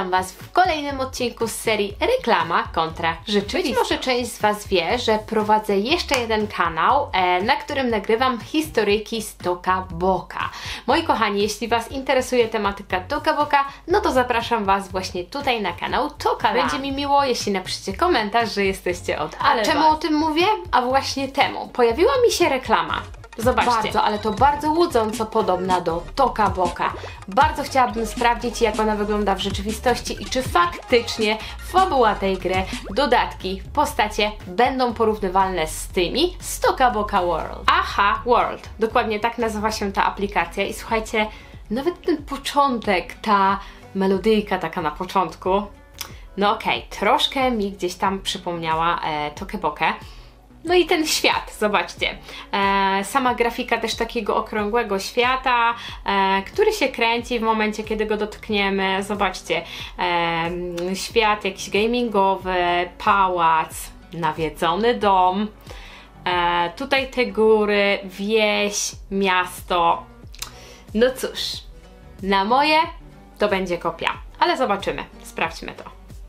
witam Was w kolejnym odcinku z serii Reklama kontra rzeczywistość. Być może część z Was wie, że prowadzę jeszcze jeden kanał, na którym nagrywam historyjki z Toka Boka. Moi kochani, jeśli Was interesuje tematyka Toka Boka, no to zapraszam Was właśnie tutaj na kanał Toka. Będzie mi miło, jeśli napiszecie komentarz, że jesteście od Ale. A czemu o tym mówię? A właśnie temu. Pojawiła mi się reklama. Zobaczcie, ale to bardzo łudząco podobna do Toka Boka. Bardzo chciałabym sprawdzić, jak ona wygląda w rzeczywistości i czy faktycznie fabuła tej gry, dodatki, postacie będą porównywalne z tymi z Toka Boka World. Aha, World. Dokładnie tak nazywa się ta aplikacja i słuchajcie, nawet ten początek, ta melodyjka taka na początku, no okej, troszkę mi gdzieś tam przypomniała Tokę Bokę. No i ten świat, zobaczcie, sama grafika też takiego okrągłego świata, który się kręci w momencie, kiedy go dotkniemy. Zobaczcie, świat jakiś gamingowy, pałac, nawiedzony dom, tutaj te góry, wieś, miasto. No cóż, na moje to będzie kopia, ale zobaczymy, sprawdźmy to.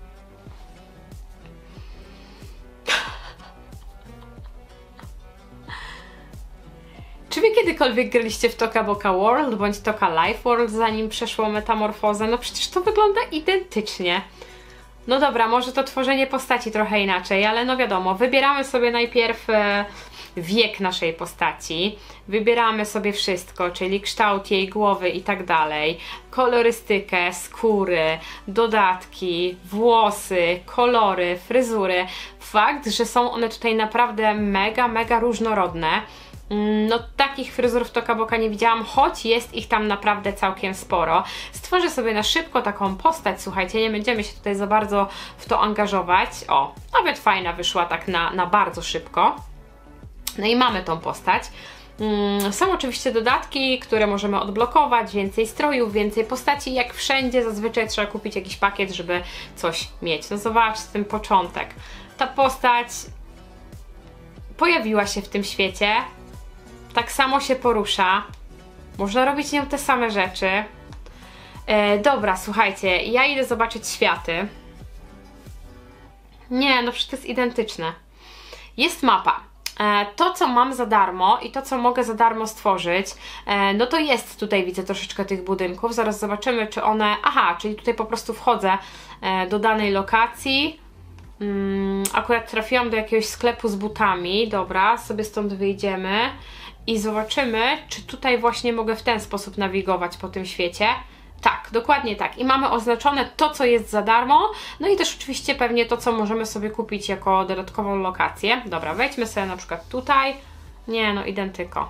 Czy Wy kiedykolwiek graliście w Toka Boka World bądź Toka Life World, zanim przeszło metamorfozę? No przecież to wygląda identycznie. No dobra, może to tworzenie postaci trochę inaczej, ale no wiadomo, wybieramy sobie najpierw wiek naszej postaci, wybieramy sobie wszystko, czyli kształt jej głowy i tak dalej, kolorystykę, skóry, dodatki, włosy, kolory, fryzury. Fakt, że są one tutaj naprawdę mega różnorodne. No takich fryzur w Toka Boka nie widziałam, choć jest ich tam naprawdę całkiem sporo. Stworzę sobie na szybko taką postać, słuchajcie, nie będziemy się tutaj za bardzo w to angażować. O, nawet fajna wyszła tak na bardzo szybko. No i mamy tą postać. Są oczywiście dodatki, które możemy odblokować, więcej strojów, więcej postaci. Jak wszędzie zazwyczaj trzeba kupić jakiś pakiet, żeby coś mieć. No zobaczcie ten początek. Ta postać pojawiła się w tym świecie. Tak samo się porusza. Można robić nią te same rzeczy. Dobra, słuchajcie, ja idę zobaczyć światy. Nie, no przecież to jest identyczne. Jest mapa. To, co mam za darmo i to, co mogę za darmo stworzyć, no to jest tutaj, widzę troszeczkę tych budynków. Zaraz zobaczymy, czy one... Aha, czyli tutaj po prostu wchodzę do danej lokacji. Akurat trafiłam do jakiegoś sklepu z butami. Dobra, sobie stąd wyjdziemy i zobaczymy, czy tutaj właśnie mogę w ten sposób nawigować po tym świecie. Tak, dokładnie tak. I mamy oznaczone to, co jest za darmo, no i też oczywiście pewnie to, co możemy sobie kupić jako dodatkową lokację. Dobra, wejdźmy sobie na przykład tutaj. Nie, no identyko.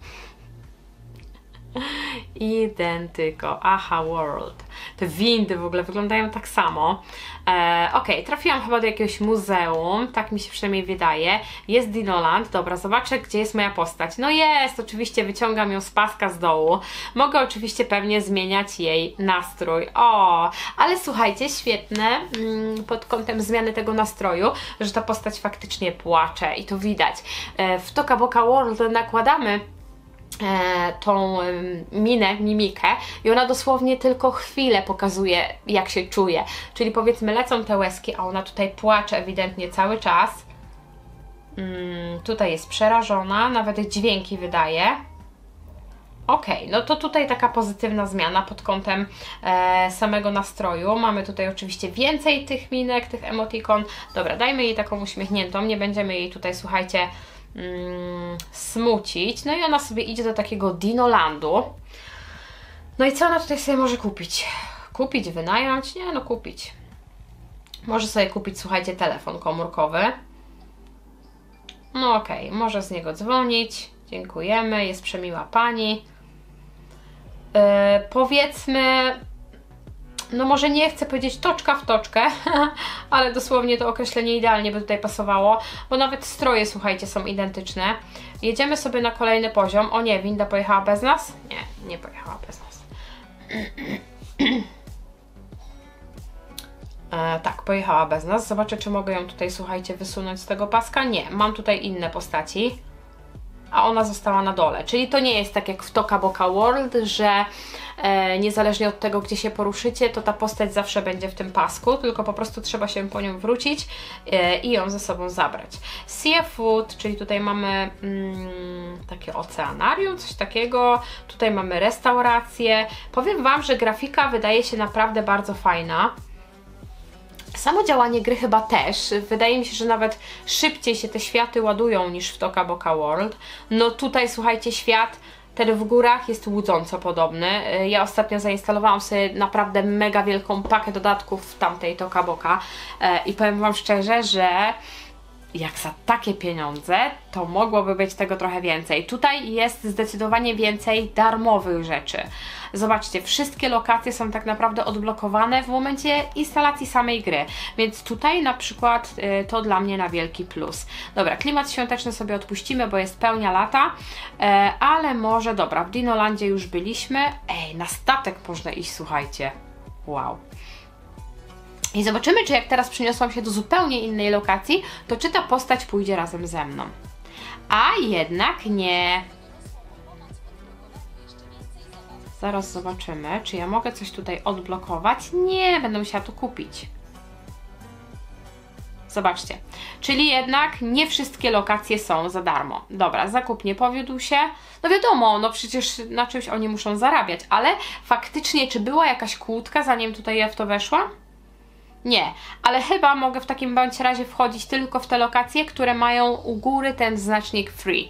Identyko. Aha, World. Te windy w ogóle wyglądają tak samo. Ok, trafiłam chyba do jakiegoś muzeum, tak mi się przynajmniej wydaje. Jest Dinoland, dobra, zobaczę, gdzie jest moja postać. No jest, oczywiście wyciągam ją z paska z dołu. Mogę oczywiście pewnie zmieniać jej nastrój. O, ale słuchajcie, świetne pod kątem zmiany tego nastroju, że ta postać faktycznie płacze i to widać. W Toka Boka World nakładamy tą mimikę i ona dosłownie tylko chwilę pokazuje, jak się czuje. Czyli powiedzmy lecą te łezki, a ona tutaj płacze ewidentnie cały czas. Tutaj jest przerażona, nawet dźwięki wydaje. Ok, no to tutaj taka pozytywna zmiana pod kątem samego nastroju. Mamy tutaj oczywiście więcej tych minek, tych emotikon. Dobra, dajmy jej taką uśmiechniętą, nie będziemy jej tutaj, słuchajcie, smucić. No i ona sobie idzie do takiego Dinolandu. No i co ona tutaj sobie może kupić? Kupić, wynająć? Nie, no kupić. Może sobie kupić, słuchajcie, telefon komórkowy. No okej, może z niego dzwonić. Dziękujemy, jest przemiła pani. Powiedzmy, no może nie chcę powiedzieć toczka w toczkę, ale dosłownie to określenie idealnie by tutaj pasowało, bo nawet stroje, słuchajcie, są identyczne. Jedziemy sobie na kolejny poziom. O nie, winda pojechała bez nas? Nie, nie pojechała bez nas. Tak, pojechała bez nas. Zobaczę, czy mogę ją tutaj, słuchajcie, wysunąć z tego paska. Nie, mam tutaj inne postaci. A ona została na dole. Czyli to nie jest tak jak w Toka Boka World, że niezależnie od tego, gdzie się poruszycie, to ta postać zawsze będzie w tym pasku, tylko po prostu trzeba się po nią wrócić i ją ze sobą zabrać. Seafood, czyli tutaj mamy takie oceanarium, coś takiego, tutaj mamy restaurację. Powiem Wam, że grafika wydaje się naprawdę bardzo fajna. Samo działanie gry chyba też. Wydaje mi się, że nawet szybciej się te światy ładują niż w Toca Boca World. No tutaj, słuchajcie, świat ten w górach jest łudząco podobny. Ja ostatnio zainstalowałam sobie naprawdę mega wielką pakę dodatków w tamtej Toca Boca i powiem Wam szczerze, że jak za takie pieniądze, to mogłoby być tego trochę więcej. Tutaj jest zdecydowanie więcej darmowych rzeczy. Zobaczcie, wszystkie lokacje są tak naprawdę odblokowane w momencie instalacji samej gry, więc tutaj na przykład to dla mnie na wielki plus. Dobra, klimat świąteczny sobie odpuścimy, bo jest pełnia lata, ale może, dobra, w Dinolandzie już byliśmy. Ej, na statek można iść, słuchajcie. Wow. I zobaczymy, czy jak teraz przyniosłam się do zupełnie innej lokacji, to czy ta postać pójdzie razem ze mną. A jednak nie. Zaraz zobaczymy, czy ja mogę coś tutaj odblokować. Nie, będę musiała to kupić. Zobaczcie, czyli jednak nie wszystkie lokacje są za darmo. Dobra, zakup nie powiódł się. No wiadomo, no przecież na czymś oni muszą zarabiać, ale faktycznie, czy była jakaś kłódka, zanim tutaj ja w to weszłam? Nie, ale chyba mogę w takim bądź razie wchodzić tylko w te lokacje, które mają u góry ten znacznik free.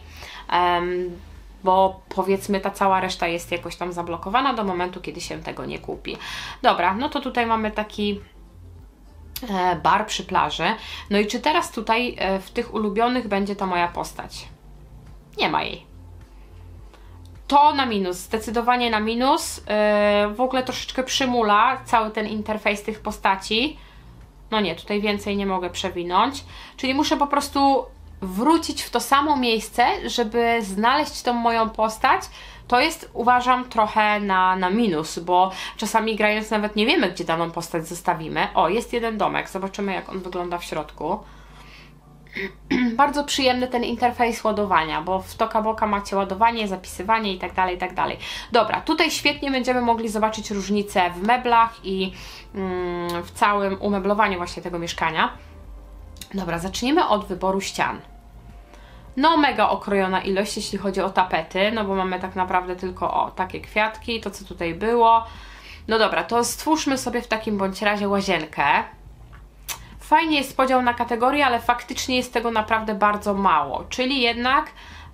Bo powiedzmy ta cała reszta jest jakoś tam zablokowana do momentu, kiedy się tego nie kupi. Dobra, no to tutaj mamy taki bar przy plaży. No i czy teraz tutaj w tych ulubionych będzie ta moja postać? Nie ma jej. To na minus, zdecydowanie na minus. W ogóle troszeczkę przymula cały ten interfejs tych postaci. No nie, tutaj więcej nie mogę przewinąć. Czyli muszę po prostu wrócić w to samo miejsce, żeby znaleźć tą moją postać. To jest, uważam, trochę na minus, bo czasami grając nawet nie wiemy, gdzie daną postać zostawimy. O, jest jeden domek, zobaczymy, jak on wygląda w środku. Bardzo przyjemny ten interfejs ładowania, bo w Toca Boca macie ładowanie, zapisywanie i tak dalej, i tak dalej. Dobra, tutaj świetnie będziemy mogli zobaczyć różnice w meblach i w całym umeblowaniu właśnie tego mieszkania. Dobra, zacznijmy od wyboru ścian. No mega okrojona ilość, jeśli chodzi o tapety, no bo mamy tak naprawdę tylko takie kwiatki, to co tutaj było. No dobra, to stwórzmy sobie w takim bądź razie łazienkę. Fajnie jest podział na kategorie, ale faktycznie jest tego naprawdę bardzo mało, czyli jednak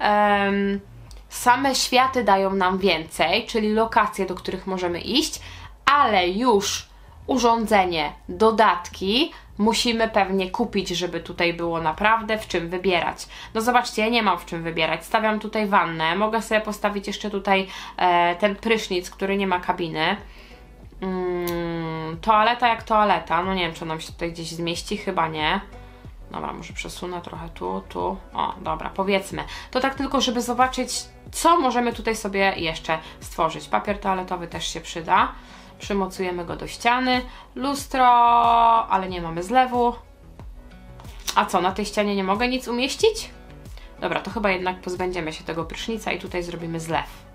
same światy dają nam więcej, czyli lokacje, do których możemy iść, ale już urządzenie, dodatki musimy pewnie kupić, żeby tutaj było naprawdę w czym wybierać. No zobaczcie, ja nie mam w czym wybierać. Stawiam tutaj wannę, mogę sobie postawić jeszcze tutaj ten prysznic, który nie ma kabiny. Toaleta jak toaleta, no nie wiem, czy nam się tutaj gdzieś zmieści, chyba nie. Dobra, może przesunę trochę tu. O, dobra, powiedzmy. To tak tylko, żeby zobaczyć, co możemy tutaj sobie jeszcze stworzyć. Papier toaletowy też się przyda. Przymocujemy go do ściany. Lustro, ale nie mamy zlewu. A co, na tej ścianie nie mogę nic umieścić? Dobra, to chyba jednak pozbędziemy się tego prysznica i tutaj zrobimy zlew.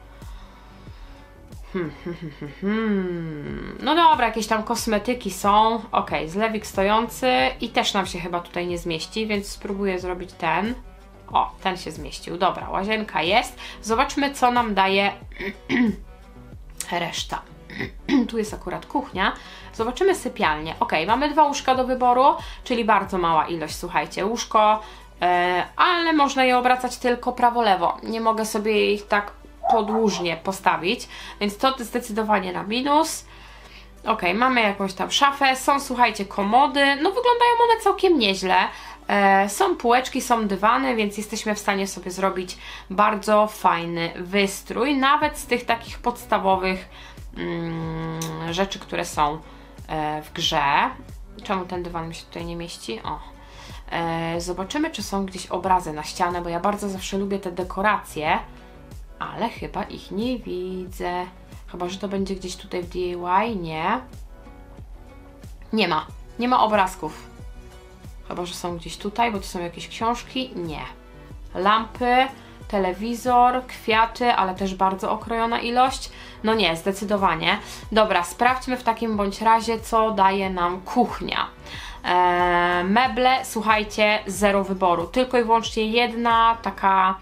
No dobra, jakieś tam kosmetyki są. Ok, zlewik stojący i też nam się chyba tutaj nie zmieści, więc spróbuję zrobić ten. O, ten się zmieścił. Dobra, łazienka jest. Zobaczmy, co nam daje reszta. Tu jest akurat kuchnia. Zobaczymy sypialnię. Ok, mamy 2 łóżka do wyboru, czyli bardzo mała ilość, słuchajcie. Łóżko, ale można je obracać tylko prawo-lewo. Nie mogę sobie ich tak podłużnie postawić, więc to zdecydowanie na minus. Ok, mamy jakąś tam szafę, są, słuchajcie, komody, no wyglądają one całkiem nieźle. Są półeczki, są dywany, więc jesteśmy w stanie sobie zrobić bardzo fajny wystrój, nawet z tych takich podstawowych rzeczy, które są w grze. Czemu ten dywan mi się tutaj nie mieści? O. Zobaczymy, czy są gdzieś obrazy na ścianę, bo ja bardzo zawsze lubię te dekoracje, ale chyba ich nie widzę. Chyba że to będzie gdzieś tutaj w DIY. Nie. Nie ma. Nie ma obrazków. Chyba że są gdzieś tutaj, bo to są jakieś książki. Nie. Lampy. telewizor, kwiaty, ale też bardzo okrojona ilość. No nie, zdecydowanie. Dobra, sprawdźmy w takim bądź razie, co daje nam kuchnia. Meble, słuchajcie, zero wyboru. Tylko i wyłącznie jedna taka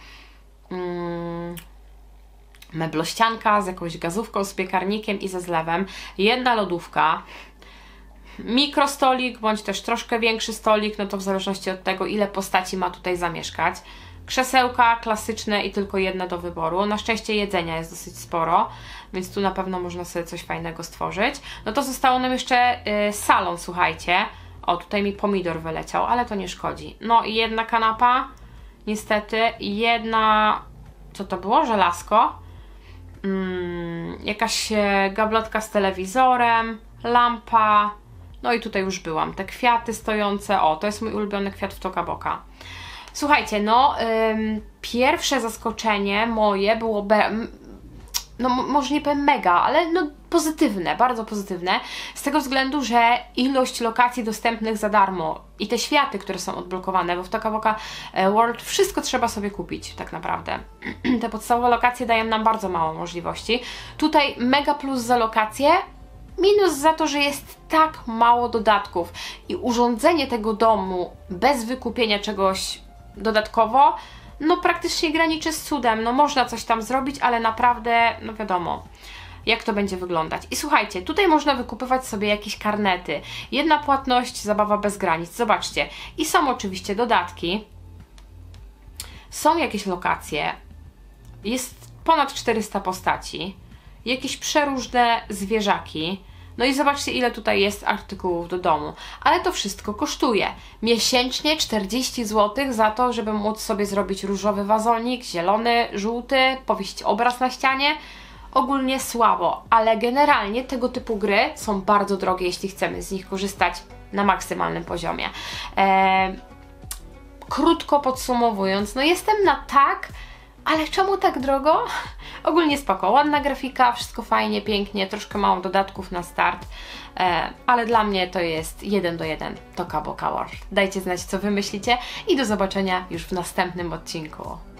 meblościanka z jakąś gazówką, z piekarnikiem i ze zlewem. Jedna lodówka. Mikrostolik, bądź też troszkę większy stolik, no to w zależności od tego, ile postaci ma tutaj zamieszkać. Krzesełka klasyczne i tylko jedne do wyboru. Na szczęście jedzenia jest dosyć sporo, więc tu na pewno można sobie coś fajnego stworzyć. No to zostało nam jeszcze salon, słuchajcie. O, tutaj mi pomidor wyleciał, ale to nie szkodzi. No i jedna kanapa, niestety, jedna, co to było? Żelazko. Jakaś gablotka z telewizorem, lampa. No i tutaj już byłam. Te kwiaty stojące. O, to jest mój ulubiony kwiat w Toca Boca. Słuchajcie, no pierwsze zaskoczenie moje było, no może nie powiem mega, ale no pozytywne, bardzo pozytywne, z tego względu, że ilość lokacji dostępnych za darmo i te światy, które są odblokowane, bo w Toca Boca World wszystko trzeba sobie kupić tak naprawdę. Te podstawowe lokacje dają nam bardzo mało możliwości. Tutaj mega plus za lokacje, minus za to, że jest tak mało dodatków i urządzenie tego domu bez wykupienia czegoś dodatkowo, no praktycznie graniczy z cudem. No można coś tam zrobić, ale naprawdę, no wiadomo, jak to będzie wyglądać. I słuchajcie, tutaj można wykupywać sobie jakieś karnety. Jedna płatność, zabawa bez granic. Zobaczcie. I są oczywiście dodatki. Są jakieś lokacje. Jest ponad 400 postaci. Jakieś przeróżne zwierzaki. No i zobaczcie, ile tutaj jest artykułów do domu. Ale to wszystko kosztuje. Miesięcznie 40 zł za to, żeby móc sobie zrobić różowy wazonik, zielony, żółty, powiesić obraz na ścianie. Ogólnie słabo, ale generalnie tego typu gry są bardzo drogie, jeśli chcemy z nich korzystać na maksymalnym poziomie. Krótko podsumowując, no jestem na tak, ale czemu tak drogo? Ogólnie spoko, ładna grafika, wszystko fajnie, pięknie, troszkę mało dodatków na start, ale dla mnie to jest 1:1 Toca Boca World. Dajcie znać, co Wy myślicie i do zobaczenia już w następnym odcinku.